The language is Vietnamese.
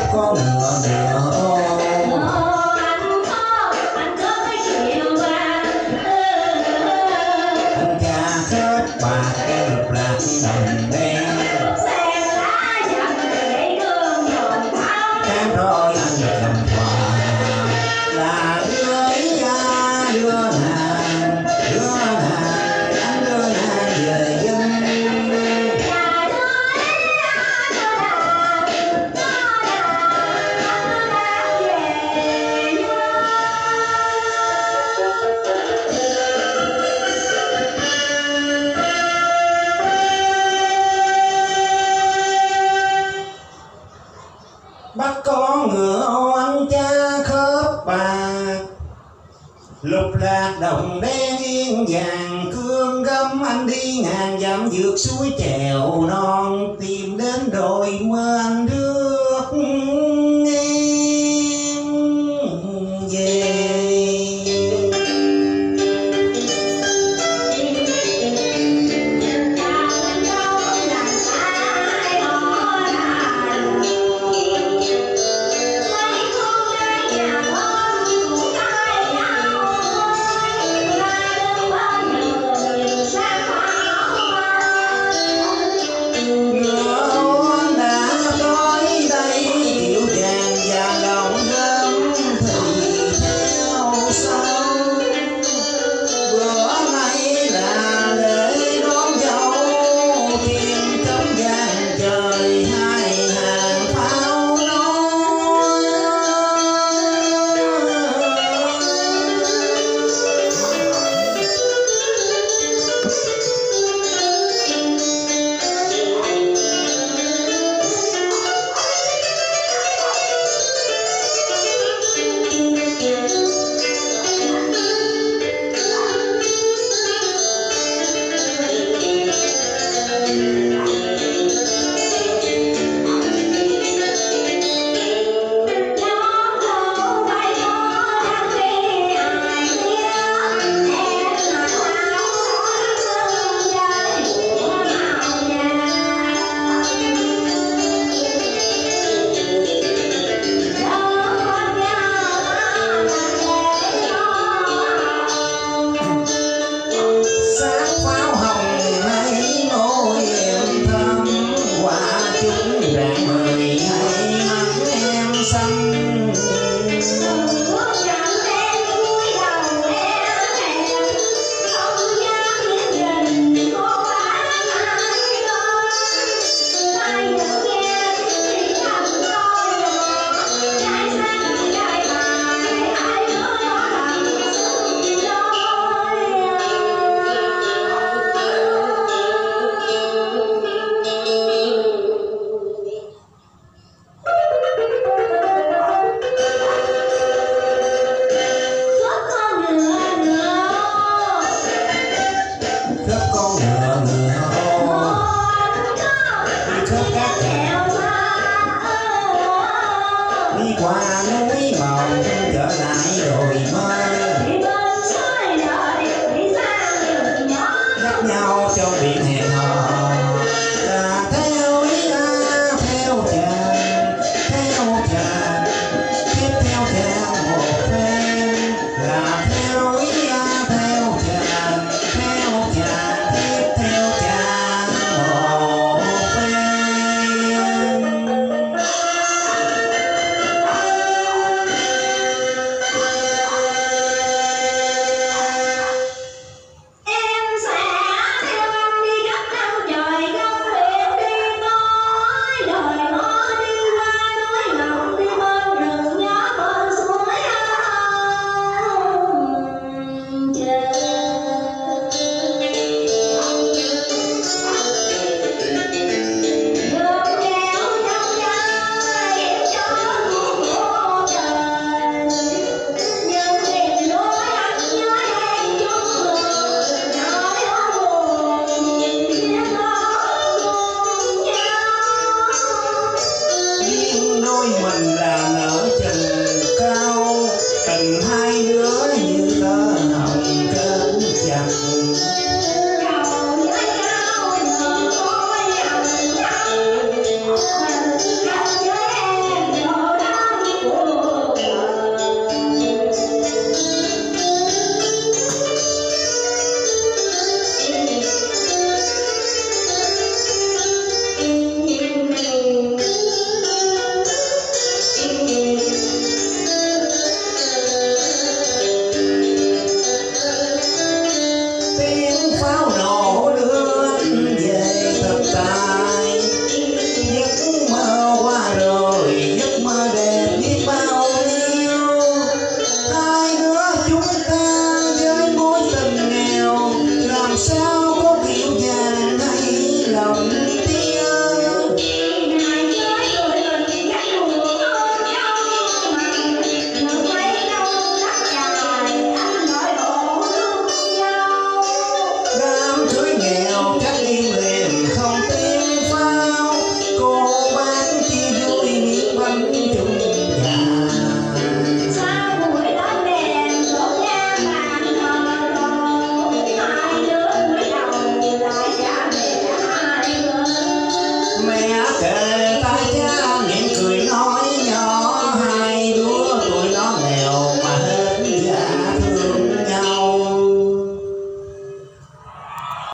con ngựa ngựa ô. Anh cha khớp bạc cái lục lạc đồng đen. Tháng rồi anh được làm quà là đưa ấy ra đưa nàng anh đưa nàng về dân. Bắt con ngựa ô anh cha khớp bạc, lục lạc đồng đen yên vàng cương gấm. Anh đi ngàn dặm vượt suối chèo non, tìm đến đồi mơ anh rước em về. Đi qua núi mòn trở lại đồi mơ, gặp nhau trong biển hẹn hò.